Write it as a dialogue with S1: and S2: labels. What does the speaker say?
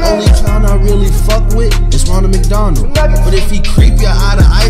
S1: Only clown I really fuck with is Ronald McDonald. But if he creep you out of